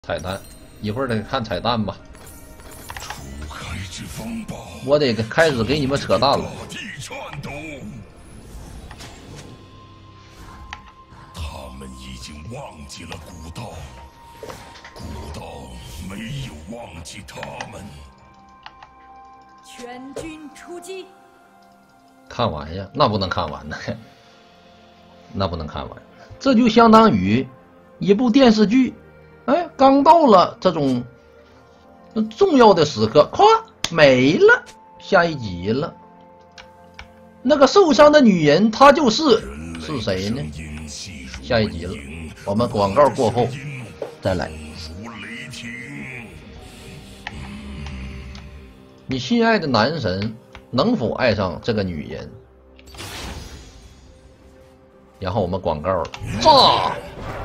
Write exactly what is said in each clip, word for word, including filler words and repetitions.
彩蛋，一会儿得看彩蛋吧。 初开之风暴， 我得开始给你们扯淡了。 大地颤抖，他们已经忘记了古道，古道没有忘记他们。 全军出击！ 看完呀？那不能看完呢，那不能看完。这就相当于一部电视剧，哎，刚到了这种重要的时刻，咵没了，下一集了。那个受伤的女人，她就是是谁呢？下一集了，我们广告过后再来。你心爱的男神能否爱上这个女人？然后我们广告了，炸！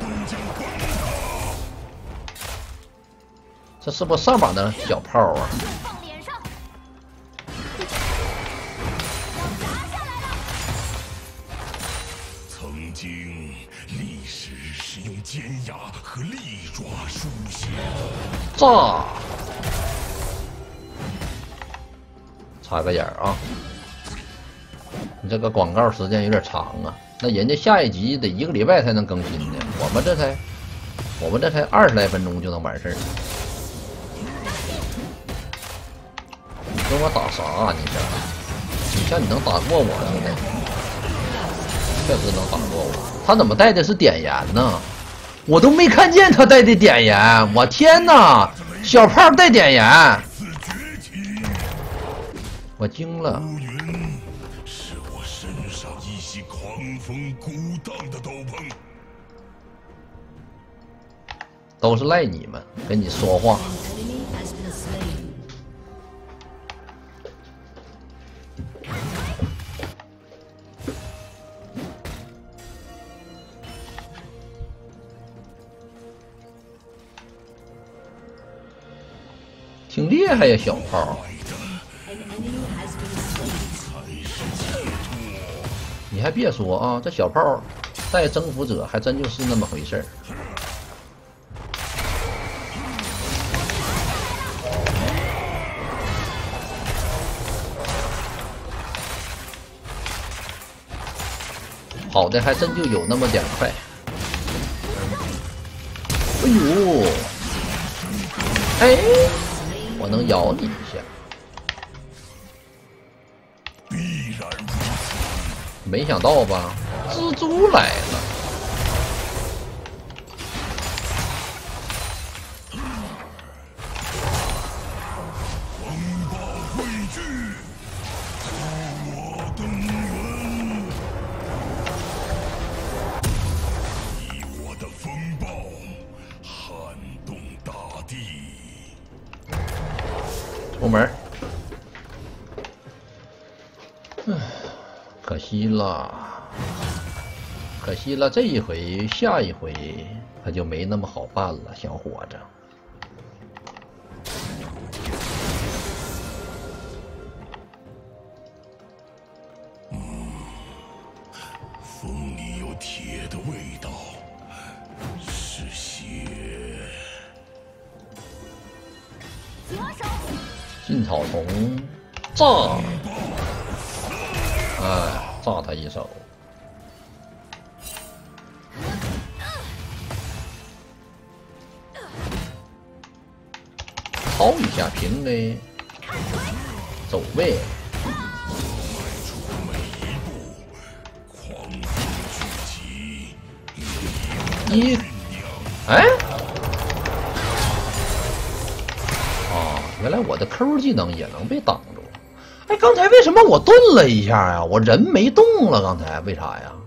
这是不是上把的小炮啊？ 曾经，历史是用尖牙和利爪书写的。 炸！插个眼儿啊！你这个广告时间有点长啊，那人家下一集得一个礼拜才能更新呢，我们这才我们这才二十来分钟就能完事儿。你跟我打啥啊？你这，你像你能打过我似的，确实能打过我。他怎么带的是点燃呢？我都没看见他带的点燃，我天哪！小炮带点燃。我惊了。 乌云是我身上一袭狂风鼓荡的斗篷， 都是赖你们，跟你说话。挺厉害呀，小炮。你还别说啊，这小炮带征服者还真就是那么回事儿。跑的还真就有那么点快。哎呦，哎，我能咬你一下。没想到吧，蜘蛛来了。 风暴汇聚，助我登源，以我的风暴撼动大地。 出门。唉。可惜了，可惜了，这一回，下一回他就没那么好办了，小伙子。 嗯，风里有铁的味道，是血。 劲草丛，炸！哎，炸他一手。掏一下平嘞，走位。一，哎，啊，原来我的 Q 技能也能被挡住。哎，刚才为什么我顿了一下呀？我人没动了，刚才为啥呀？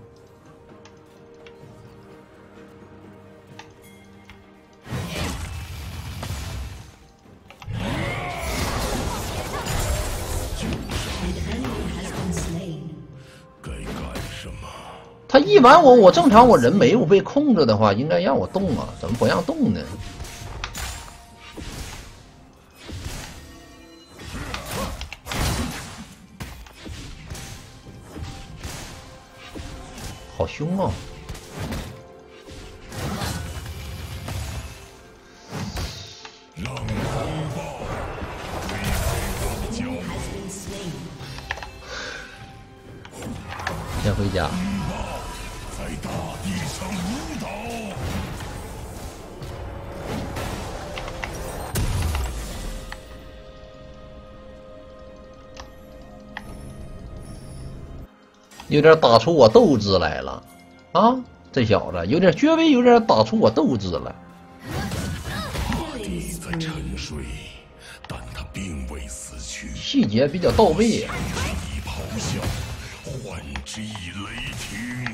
该干什么？ 他一完我，我正常我人没有被控制的话，应该让我动啊，怎么不让动呢？好凶啊！ 让风暴归回王角。 先回家。 在大地上舞蹈。 有点打出我斗志来了啊！这小子有点稍微有点打出我斗志了。 大地在沉睡，但他并未死去。 细节比较到位啊！ 一咆哮，唤之以雷霆。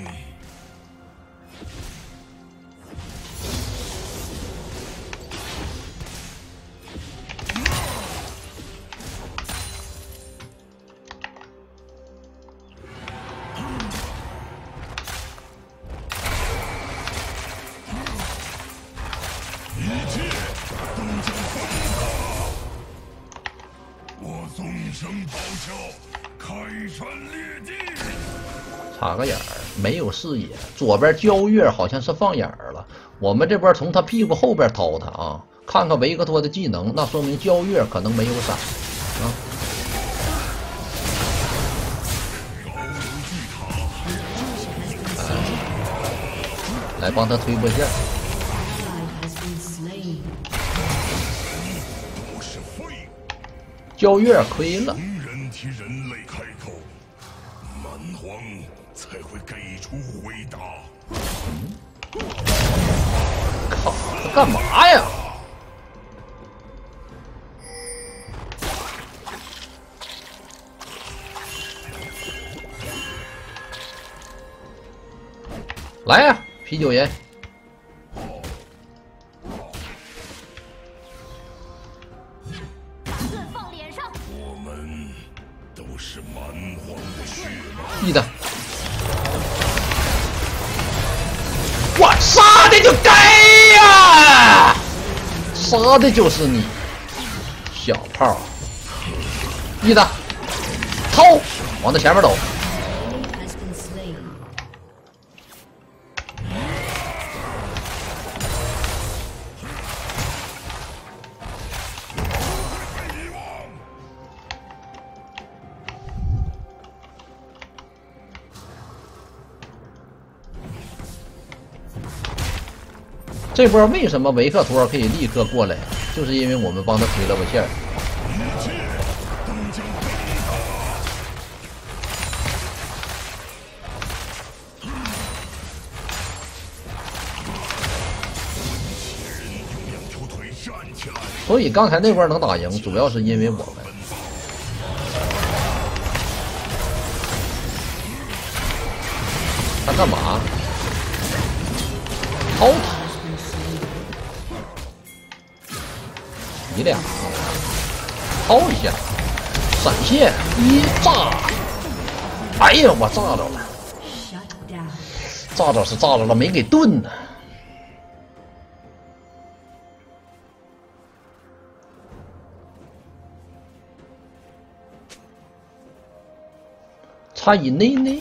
一切都将崩塌！我纵声咆哮，开山裂地。 插个眼儿，没有视野。左边焦月好像是放眼儿了，我们这边从他屁股后边掏他啊！看看维克托的技能，那说明焦月可能没有闪啊。哎、来帮他推波线。焦月亏了。 人替人类开口，蛮荒才会给出回答。 靠，他干嘛呀？来呀，啤酒人！ 我们都是蛮荒的血脉。 记得，我杀的就该呀，杀的就是你，小炮！记得，掏，往他前面走。这波为什么维克托可以立刻过来？就是因为我们帮他推了个线。所以刚才那波能打赢，主要是因为我们。他干嘛？掏他！你俩掏一下，闪现一炸！哎呀，我炸着了！炸着是炸着了，没给盾呢。差以内内。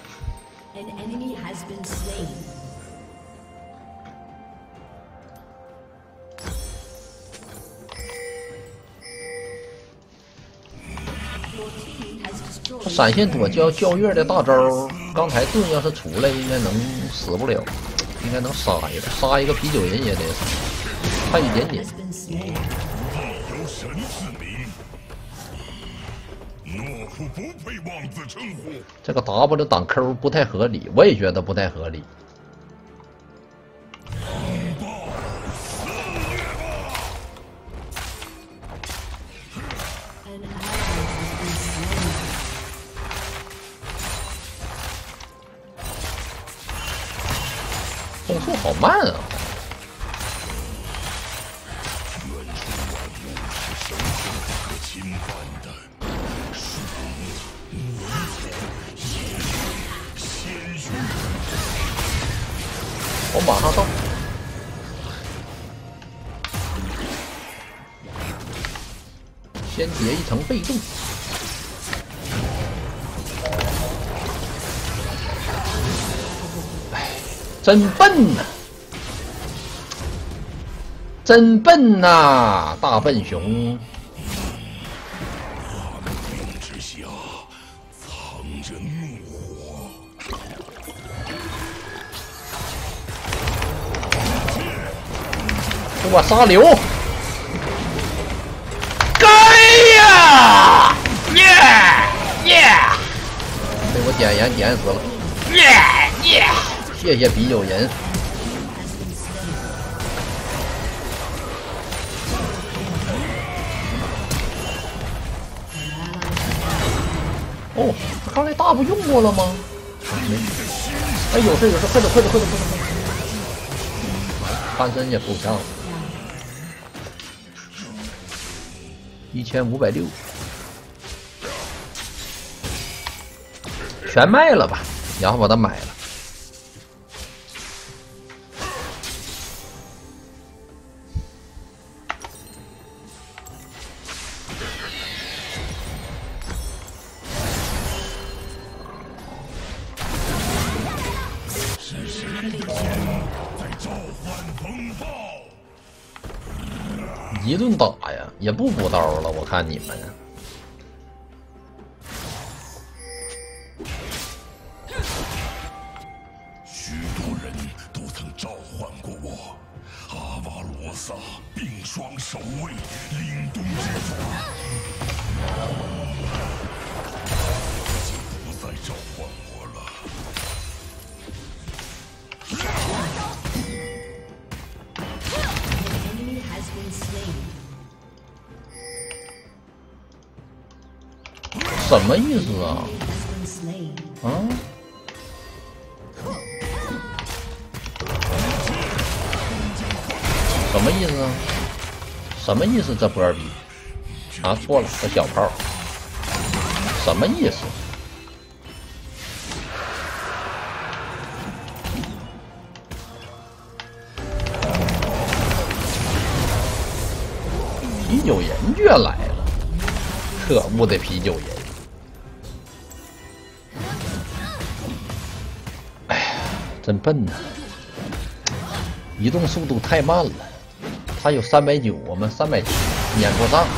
闪现躲交焦月的大招，刚才盾要是出来，应该能死不了，应该能杀一个，杀一个啤酒人也得差一点点。 有神之名，懦夫不配妄自称呼。 这个 W 挡 Q 不太合理，我也觉得不太合理。动作好慢啊！ 远处万物是神圣不可侵犯的，树木、泥土、野兽、鲜血。 我马上到。先叠一层被动。真笨呐、啊！ 真笨呐、啊，大笨熊！ 暗影之下藏着怒火。 给我杀流！该呀！耶耶！被我点燃点死了！耶耶！谢谢啤酒人。哦，他刚才大不用过了吗？没。哎，有事有事，快点快点快点快点快点！翻身也够呛了。一千五百六，全卖了吧，然后把它买了。 是谁在召唤风暴？ 一顿打呀，也不补刀了。我看你们， 许多人都曾召唤过我。阿瓦罗萨冰霜守卫，凛冬之主，就不再召唤我了。 什么意思啊？啊？什么意思啊？什么意思？这波儿比啊，错了，这小炮，什么意思？啤酒人居然来了，可恶的啤酒人！哎呀，真笨呐、啊，移动速度太慢了。他有三百九，我们三百七，撵不上。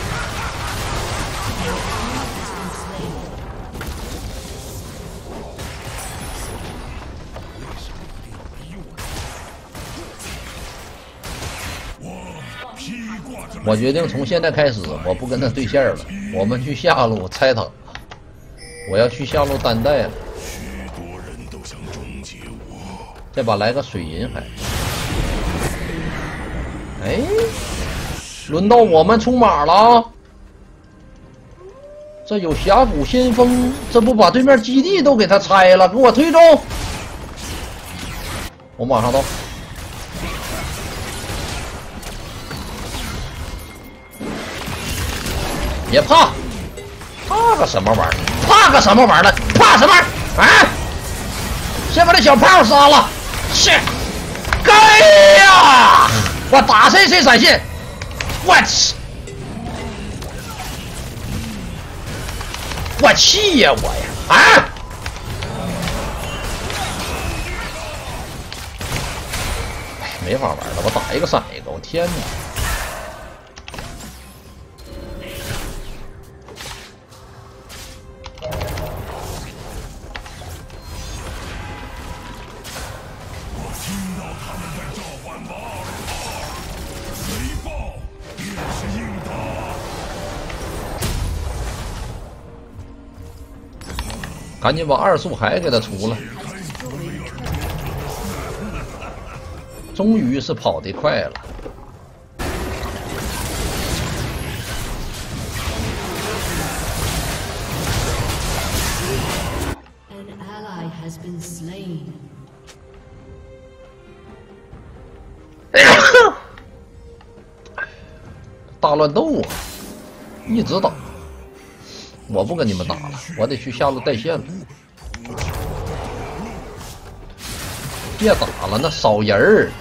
我决定从现在开始，我不跟他对线了，我们去下路拆塔。我要去下路单带了。 许多人都想终结我。 这把来个水银还。哎，轮到我们出马了。这有峡谷先锋，这不把对面基地都给他拆了？给我推中！我马上到。别怕，怕个什么玩意儿？怕个什么玩意儿？怕什么玩意儿？啊！先把这小炮杀了！是，该呀！我打谁谁闪现！我气！我气呀！我呀！啊！哎，没法玩了，我打一个闪一个！我天哪！赶紧把二速海给他除了，终于是跑得快了。大乱斗啊，一直打。我不跟你们打了，我得去下路带线了。别打了，那少人儿。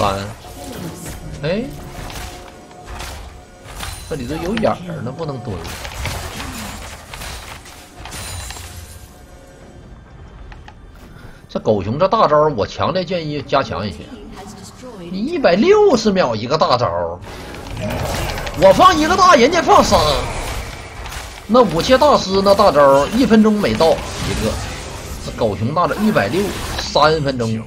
三，哎，这里头有眼儿呢，不能蹲。这狗熊这大招，我强烈建议加强一些。你一百六十秒一个大招，我放一个大，人家放仨。那武切大师那大招一分钟每到一个，这狗熊大招一百六三分钟。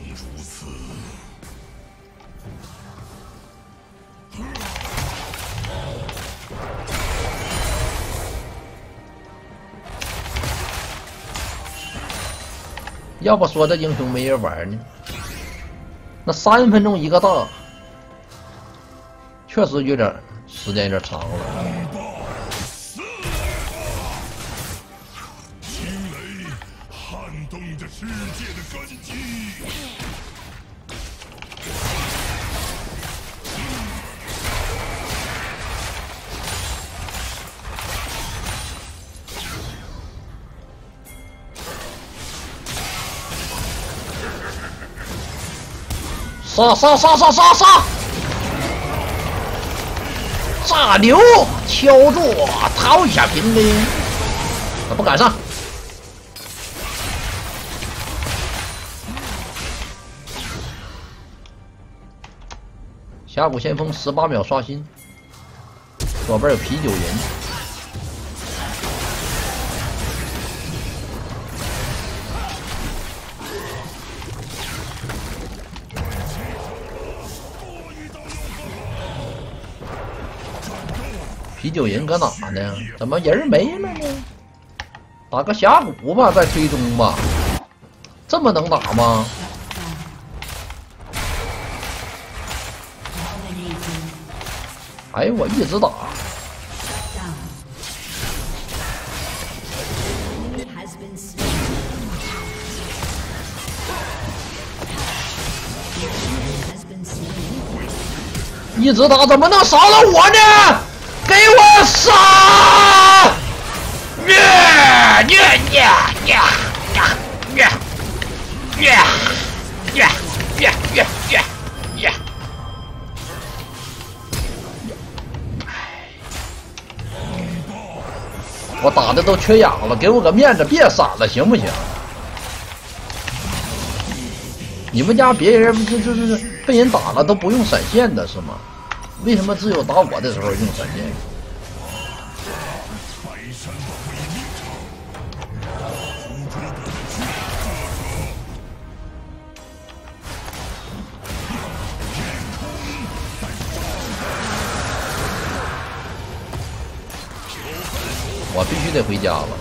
要不说这英雄没人玩呢，那三分钟一个大，确实有点时间有点长了。 惊雷撼动着世界的根基。 杀杀杀杀杀杀！炸流敲住，掏一下平兵，他不敢上。峡谷先锋十八秒刷新，左边有啤酒人。啤酒人搁哪呢？怎么人没了呢？打个峡谷吧，再追踪吧。这么能打吗？哎，我一直打。一直打怎么能杀了我呢？给我杀！呀呀呀呀呀呀呀呀呀呀呀呀！我打的都缺氧了，给我个面子，别闪了，行不行？你们家别人这这这被人打了都不用闪现的是吗？为什么只有打我的时候用闪现？我必须得回家了。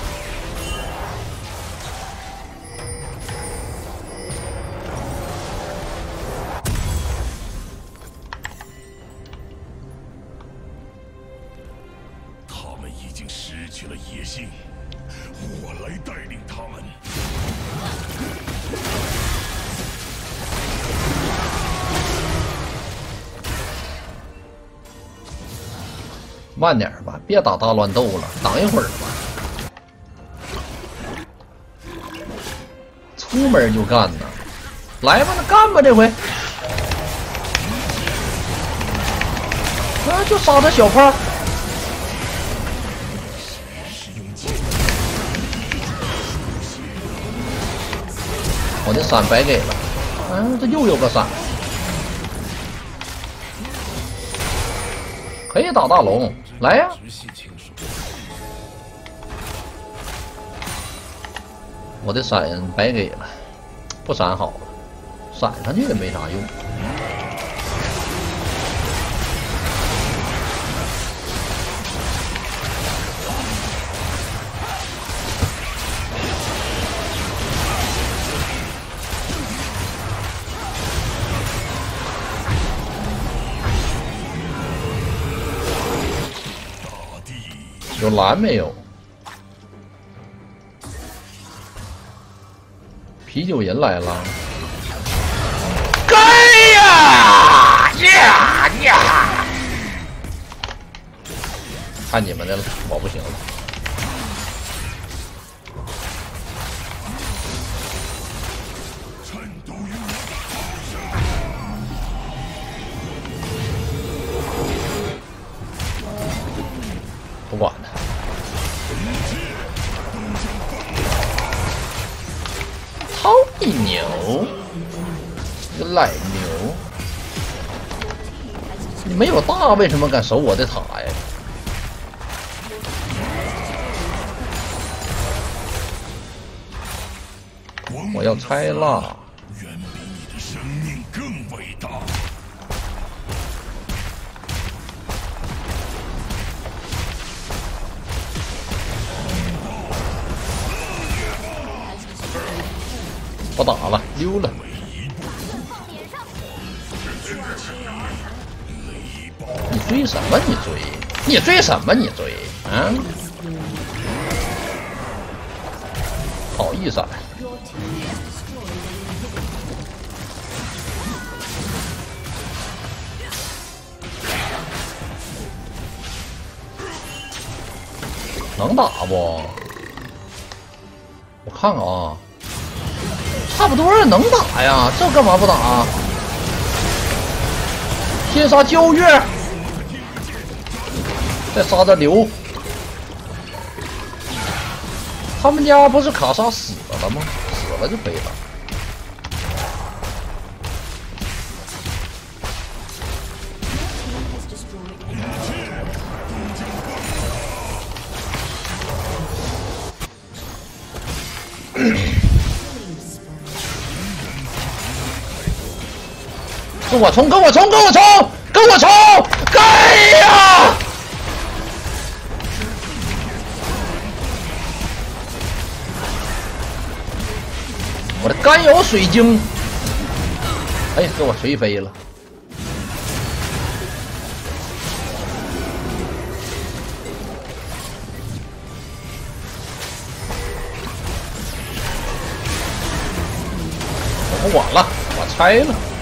失去了野性，我来带领他们。 慢点吧，别打大乱斗了，等一会儿吧。出门就干呢，来吧，那干吧这回。啊，就杀他小炮。我的闪白给了，嗯，这又有个闪，可以打大龙，来呀！我的闪白给了，不闪好了，闪上去也没啥用。有蓝没有？啤酒人来了！该呀呀呀！看你们的了，我不行了。 你没有大，为什么敢守我的塔呀？我要拆了。 远比你的生命更伟大。 不打了，溜了。你追什么？你追？你追什么？你追？啊？好意思啊！能打不？我看看啊。差不多能打呀，这干嘛不打？先杀皎月，再杀这刘。他们家不是卡莎死了吗？死了就可以了。跟我冲！跟我冲！跟我冲！跟我冲！干呀！我的甘油水晶，哎呀，给我锤飞了！我不管了，我拆了。